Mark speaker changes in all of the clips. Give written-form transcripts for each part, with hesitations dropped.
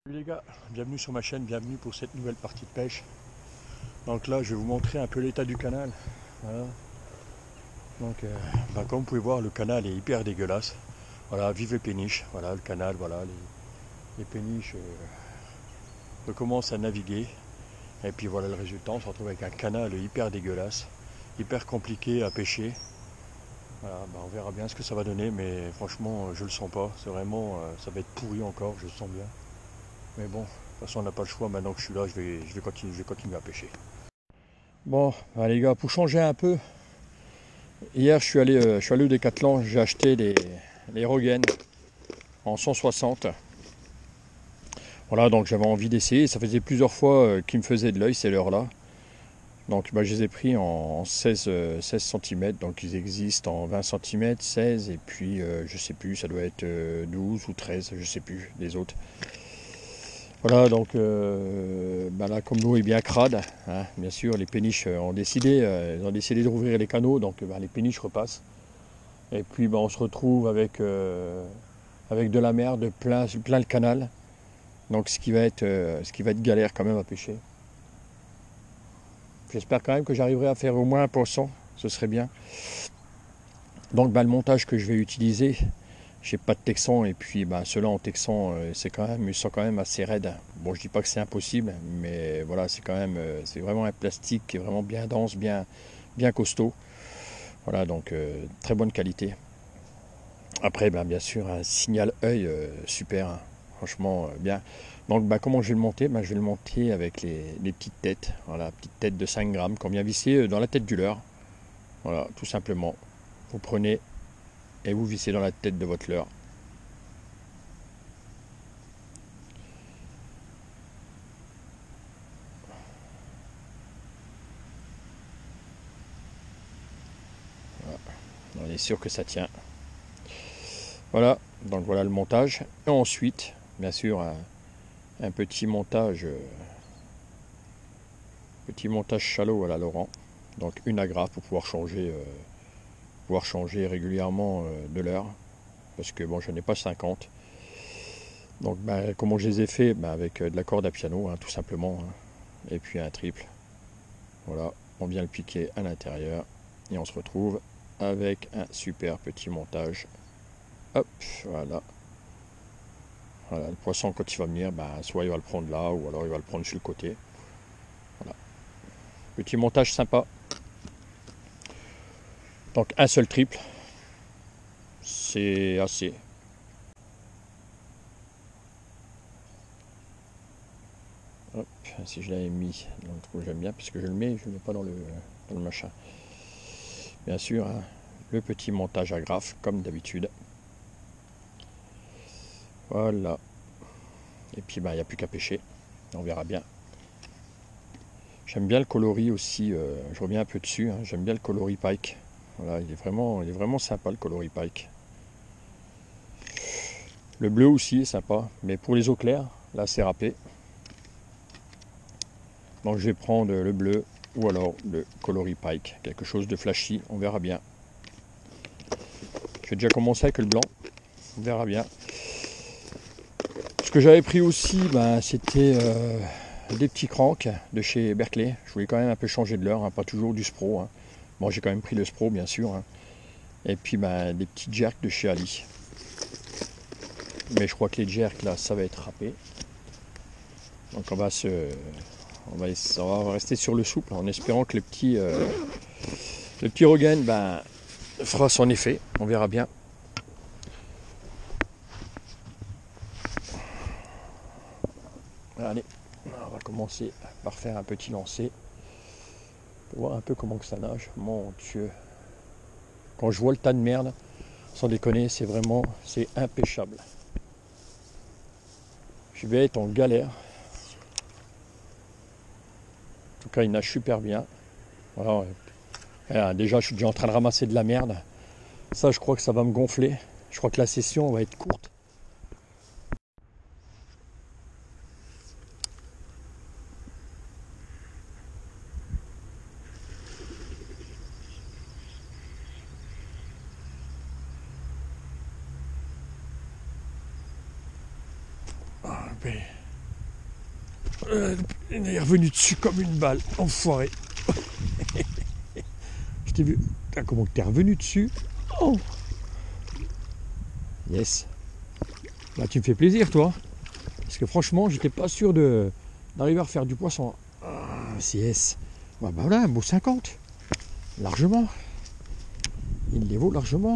Speaker 1: Salut les gars, bienvenue sur ma chaîne, bienvenue pour cette nouvelle partie de pêche. Donc là je vais vous montrer un peu l'état du canal. Voilà. Donc comme vous pouvez voir, le canal est hyper dégueulasse. Voilà, vive les péniches, voilà le canal, voilà les péniches recommencent à naviguer. Et puis voilà le résultat, on se retrouve avec un canal hyper dégueulasse, hyper compliqué à pêcher. Voilà, on verra bien ce que ça va donner, mais franchement je le sens pas. C'est vraiment, ça va être pourri encore, je le sens bien. Mais bon, de toute façon on n'a pas le choix, maintenant que je suis là, je vais continuer à pêcher. Bon, les gars, pour changer un peu, hier je suis allé au Décathlon, j'ai acheté les Rogaine en 160. Voilà, donc j'avais envie d'essayer, ça faisait plusieurs fois qu'ils me faisaient de l'œil ces leurres-là. Donc je les ai pris en 16 cm, donc ils existent en 20 cm, 16 et puis je sais plus, ça doit être 12 ou 13, je sais plus les autres. Voilà, donc là, comme l'eau est bien crade, hein, bien sûr, les péniches ont décidé de rouvrir les canaux, donc les péniches repassent. Et puis on se retrouve avec de la merde plein le canal, donc ce qui va être galère quand même à pêcher. J'espère quand même que j'arriverai à faire au moins un poisson, ce serait bien. Donc le montage que je vais utiliser, j'ai pas de texan et puis ceux-là en texan ils sont quand même assez raides. Bon, je dis pas que c'est impossible, mais voilà, c'est vraiment un plastique qui est vraiment bien dense, bien costaud. Voilà, donc très bonne qualité. Après bien sûr un signal œil super, hein, franchement bien. Donc comment je vais le monter? Je vais le monter avec les petites têtes, voilà, petites têtes de 5 grammes qu'on vient visser dans la tête du leurre. Voilà, tout simplement. Vous prenez et vous vissez dans la tête de votre leurre. On est sûr que ça tient. Voilà, donc voilà le montage. Et ensuite, bien sûr, un petit montage shallow à la Laurent. Donc une agrafe pour pouvoir changer régulièrement de l'heure. Parce que bon, je n'ai pas 50. Donc comment je les ai fait? Avec de la corde à piano, hein, tout simplement. Hein. Et puis un triple. Voilà, on vient le piquer à l'intérieur. Et on se retrouve avec un super petit montage. Hop, voilà. Voilà, le poisson quand il va venir, soit il va le prendre là, ou alors il va le prendre sur le côté. Voilà. Petit montage sympa. Donc un seul triple, c'est assez. Hop, si je l'avais mis dans le trou, j'aime bien, parce que je le mets pas dans le machin. Bien sûr, hein, le petit montage agrafe, comme d'habitude. Voilà. Et puis il n'y a plus qu'à pêcher. On verra bien. J'aime bien le coloris aussi, je reviens un peu dessus, hein, j'aime bien le coloris pike. Voilà, il est vraiment sympa le coloris pike. Le bleu aussi est sympa, mais pour les eaux claires, là c'est râpé. Donc je vais prendre le bleu ou alors le coloris pike, quelque chose de flashy, on verra bien. Je vais déjà commencer avec le blanc, on verra bien. Ce que j'avais pris aussi, c'était des petits cranks de chez Berkeley. Je voulais quand même un peu changer de leurre, hein, pas toujours du Spro. Hein. Bon, j'ai quand même pris le Spro, bien sûr. Hein. Et puis des petits jerks de chez Ali. Mais je crois que les jerks, là, ça va être râpé. Donc on va rester sur le souple en espérant que le petit Rogaine fera son effet. On verra bien. Allez, on va commencer par faire un petit lancer pour voir un peu comment que ça nage. Mon Dieu. Quand je vois le tas de merde, sans déconner, c'est impêchable. Je vais être en galère. En tout cas, il nage super bien. Voilà. Déjà, je suis déjà en train de ramasser de la merde. Ça, je crois que ça va me gonfler. Je crois que la session va être courte. Il est revenu dessus comme une balle, enfoiré. Je t'ai vu. Ah, comment t'es revenu dessus? Oh. Yes. Là, tu me fais plaisir, toi. Parce que franchement, j'étais pas sûr d'arriver à refaire du poisson. Ah, yes. Bah voilà, un beau 50. Largement. Il les vaut largement.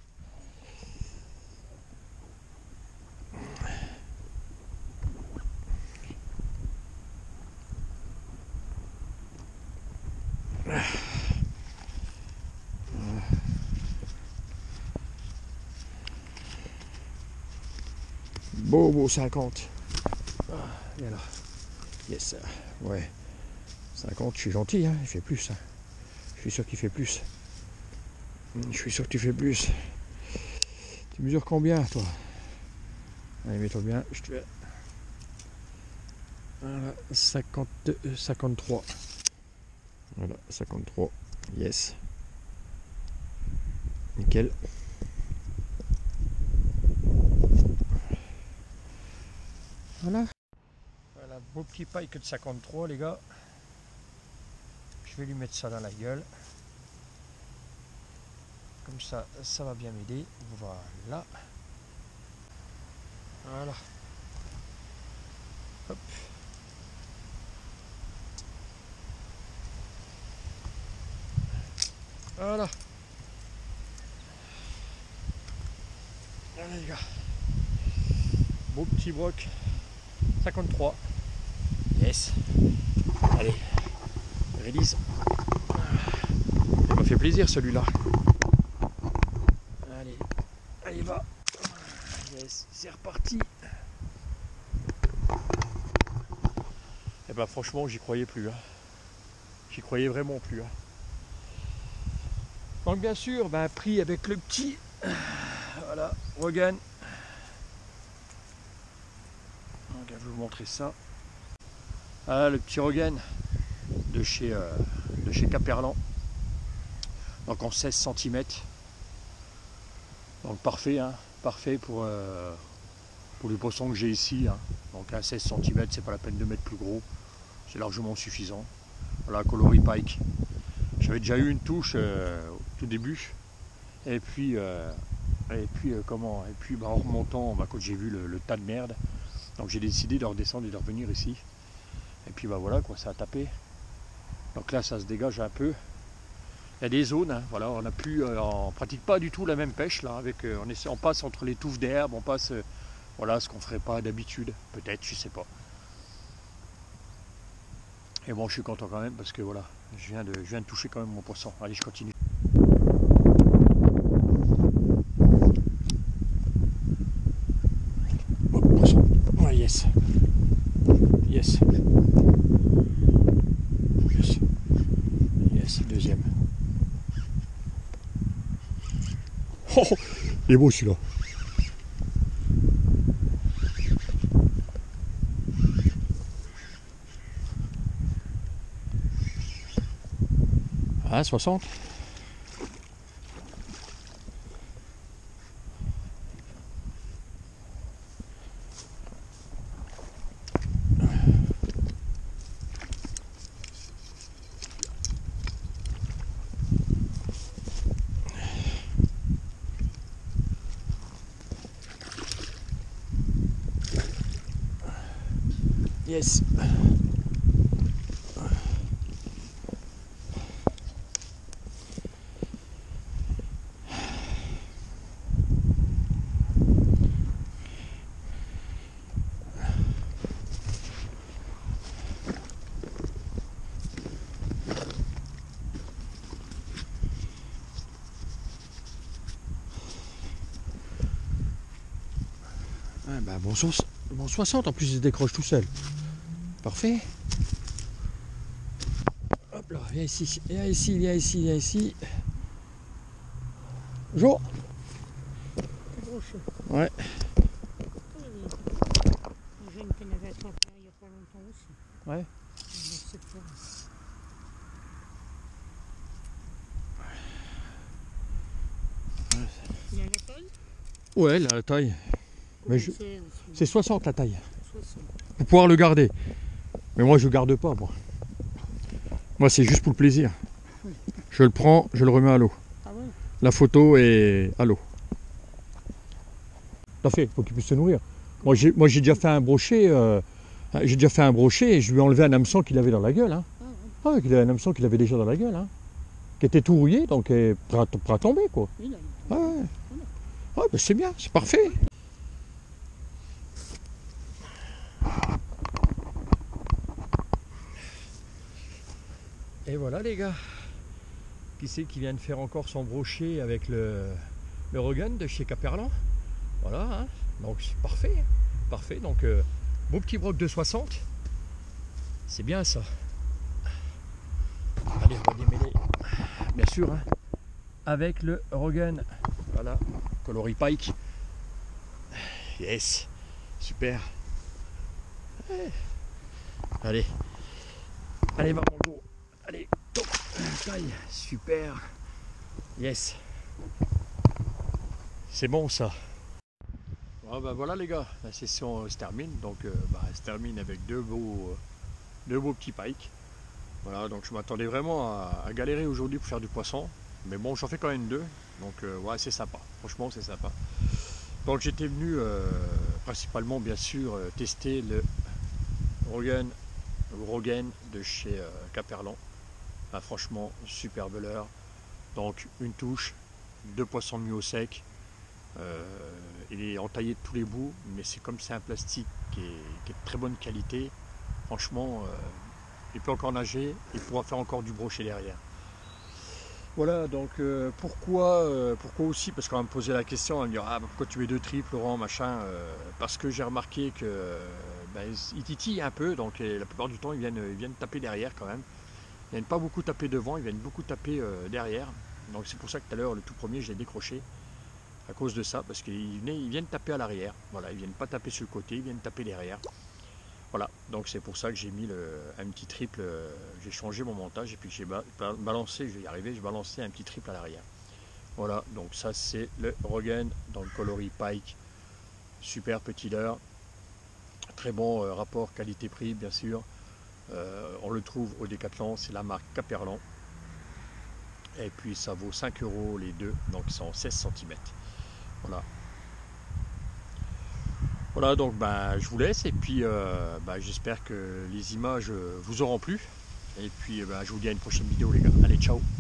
Speaker 1: Beau 50. Ah, et là. Yes. Ouais. 50, je suis gentil, hein. Il fait plus. Hein. Je suis sûr qu'il fait plus. Je suis sûr que tu fais plus. Tu mesures combien, toi? Allez, mets-toi bien. Je te fais. Voilà, 53. Voilà, 53. Yes. Nickel. Voilà. Voilà, beau petit paille que de 53, les gars. Je vais lui mettre ça dans la gueule. Comme ça, ça va bien m'aider. Voilà. Voilà. Hop. Voilà. Allez les gars. Beau petit broc. 53. Yes. Allez. Release. Il m'a fait plaisir celui-là. Allez. Allez va. Yes. C'est reparti. Et ben franchement j'y croyais plus. Hein. J'y croyais vraiment plus. Hein. Donc bien sûr, ben, pris avec le petit. Voilà, Rogan. Donc, je vais vous montrer ça. Voilà le petit Rogan de chez Caperlan. Donc en 16 cm. Donc parfait, hein, parfait pour les poissons que j'ai ici. Hein. Donc à 16 cm, c'est pas la peine de mettre plus gros. C'est largement suffisant. Voilà, coloris pike. J'avais déjà eu une touche au tout début. Et puis en remontant, quand j'ai vu le tas de merde, donc j'ai décidé de redescendre et de revenir ici. Et puis voilà quoi, ça a tapé. Donc là ça se dégage un peu. Il y a des zones, hein, voilà, on pratique pas du tout la même pêche là, on passe entre les touffes d'herbe, on passe voilà ce qu'on ferait pas d'habitude, peut-être, je sais pas. Et bon je suis content quand même parce que voilà, je viens de toucher quand même mon poisson. Allez je continue. Ouais, yes. Yes. Yes. Yes, deuxième. Oh, il est beau celui-là. Ah, 60. Yes. Ah bah bon 60 en plus il se décroche tout seul. Parfait. Hop là, viens ici, viens ici, viens ici, viens ici. Bonjour. Ouais.
Speaker 2: J'ai une canne à attraper il n'y a pas longtemps aussi.
Speaker 1: Ouais.
Speaker 2: Il y a la taille?
Speaker 1: Ouais, la taille. Mais c'est 60 la taille.
Speaker 2: 60.
Speaker 1: Pour pouvoir le garder. Mais moi je garde pas moi. Moi c'est juste pour le plaisir. Je le prends, je le remets à l'eau.
Speaker 2: Ah ouais?
Speaker 1: La photo est à l'eau. Tout à fait, il faut qu'il puisse se nourrir. Moi j'ai déjà fait un brochet, et je lui ai enlevé un hameçon qu'il avait dans la gueule. Hein.
Speaker 2: Ah ouais.
Speaker 1: Ah, qu'il avait un hameçon qu'il avait déjà dans la gueule. Hein. Qui était tout rouillé, donc prêt à tomber quoi.
Speaker 2: Oui, là,
Speaker 1: Ah ouais. Ah, ben c'est bien, c'est parfait. Et voilà les gars. Qui c'est qui vient de faire encore son brochet avec le Rogan de chez Caperlan. Voilà, hein. Donc c'est parfait. Hein. Parfait, donc beau petit broc de 60. C'est bien ça. Allez, on va démêler. Bien sûr, hein. Avec le Rogan. Voilà, coloris pike. Yes, super. Allez, allez maman go. Allez, top. Taille, super. Yes. C'est bon ça. Ah bah voilà les gars, la session se termine. Donc elle se termine avec deux beaux petits pikes. Voilà, donc je m'attendais vraiment à galérer aujourd'hui pour faire du poisson. Mais bon, j'en fais quand même deux. Donc ouais, c'est sympa. Franchement, c'est sympa. Donc j'étais venu principalement bien sûr tester le Rogan de chez Caperlan. Ah, franchement, super beleur. Donc une touche, deux poissons mis au sec. Il est entaillé de tous les bouts, mais c'est comme c'est un plastique qui est de très bonne qualité. Franchement, il peut encore nager, il pourra faire encore du brochet derrière. Voilà, donc pourquoi aussi, parce qu'on va me poser la question, on va me dire ah pourquoi tu mets deux triples Laurent, machin, parce que j'ai remarqué que ils titillent un peu, donc la plupart du temps ils viennent taper derrière quand même. Ils viennent pas beaucoup taper devant, ils viennent beaucoup taper derrière. Donc c'est pour ça que tout à l'heure le tout premier je l'ai décroché à cause de ça, parce qu'ils viennent taper à l'arrière. Voilà, ils viennent pas taper sur le côté, ils viennent taper derrière. Voilà, donc c'est pour ça que j'ai mis un petit triple, j'ai changé mon montage et puis j'ai balancé, je vais y arriver, j'ai balancé un petit triple à l'arrière. Voilà, donc ça c'est le Rogan dans le coloris pike, super petit leurre, très bon rapport qualité-prix bien sûr. On le trouve au Décathlon, c'est la marque Caperlan. Et puis ça vaut 5 € les deux, donc ils sont 16 cm. Voilà. Voilà, donc je vous laisse et puis j'espère que les images vous auront plu. Et puis je vous dis à une prochaine vidéo les gars. Allez, ciao!